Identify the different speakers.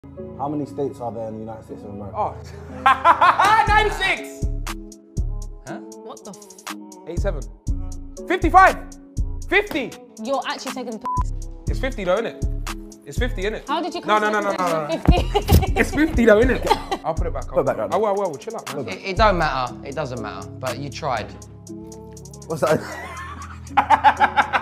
Speaker 1: How many states are there in the United States of America?
Speaker 2: Oh. 96!
Speaker 3: Huh?
Speaker 4: What the f?
Speaker 2: 87. 55! 50!
Speaker 4: You're actually taking the piss.
Speaker 2: It's 50 though, innit? It's 50, innit?
Speaker 4: How did you
Speaker 2: No,
Speaker 4: come
Speaker 2: no,
Speaker 4: to
Speaker 2: no,
Speaker 4: the
Speaker 2: no, no, no.
Speaker 4: conclusion 50?
Speaker 2: It's 50 though, innit? I'll put it back up.
Speaker 1: Put it back up.
Speaker 2: I will, chill out, man.
Speaker 3: It don't matter. It doesn't matter. But you tried.
Speaker 1: What's that?